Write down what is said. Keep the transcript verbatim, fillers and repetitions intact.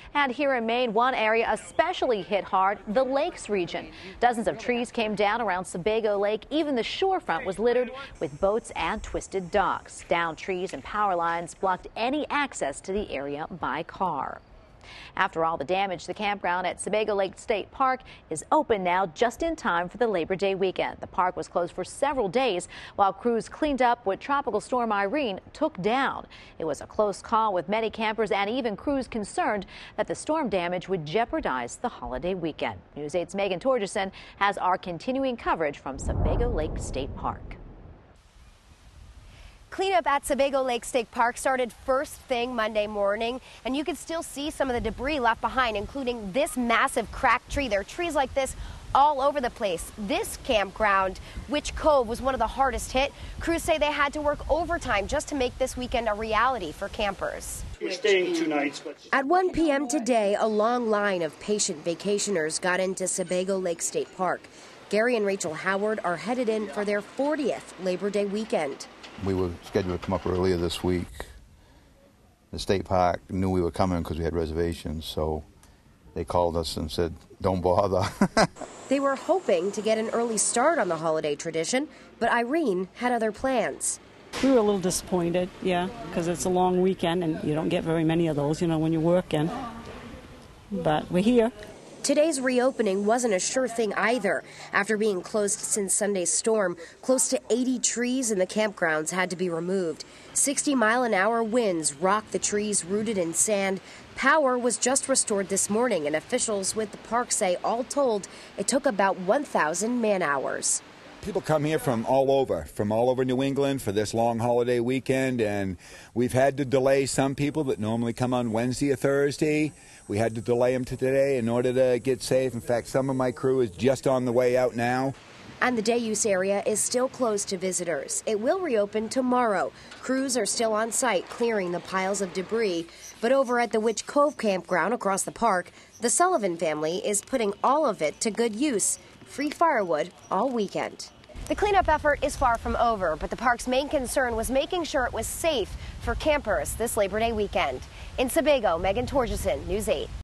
And here in Maine, one area especially hit hard, the lakes region. Dozens of trees came down around Sebago Lake. Even the shorefront was littered with boats and twisted docks. Downed trees and power lines blocked any access to the area by car. After all the damage, the campground at Sebago State Park is open now just in time for the Labor Day weekend. The park was closed for several days while crews cleaned up what Tropical Storm Irene took down. It was a close call with many campers and even crews concerned that the storm damage would jeopardize the holiday weekend. News eight's Meghan Torjussen has our continuing coverage from Sebago State Park. Cleanup at Sebago State Park started first thing Monday morning, and you can still see some of the debris left behind, including this massive cracked tree. There are trees like this all over the place. This campground, Witch Cove, was one of the hardest hit. Crews say they had to work overtime just to make this weekend a reality for campers. We're staying two nights. But At one p m today, a long line of patient vacationers got into Sebago State Park. Gary and Rachel Howard are headed in for their fortieth Labor Day weekend. We were scheduled to come up earlier this week. The state park knew we were coming because we had reservations, so they called us and said, don't bother. They were hoping to get an early start on the holiday tradition, but Irene had other plans. We were a little disappointed, yeah, because it's a long weekend and you don't get very many of those, you know, when you're working. But we're here. Today's reopening wasn't a sure thing either. After being closed since Sunday's storm, close to eighty trees in the campgrounds had to be removed. sixty mile an hour winds rocked the trees rooted in sand. Power was just restored this morning, and officials with the park say all told it took about one thousand man hours. People come here from all over, from all over New England for this long holiday weekend, and we've had to delay some people that normally come on Wednesday or Thursday. We had to delay them to today in order to get safe. In fact, some of my crew is just on the way out now. And the day use area is still closed to visitors. It will reopen tomorrow. Crews are still on site clearing the piles of debris. But over at the Witch Cove campground across the park, the Sullivan family is putting all of it to good use. Free firewood all weekend. The cleanup effort is far from over, but the park's main concern was making sure it was safe for campers this Labor Day weekend. In Sebago, Meghan Torjussen, News eight.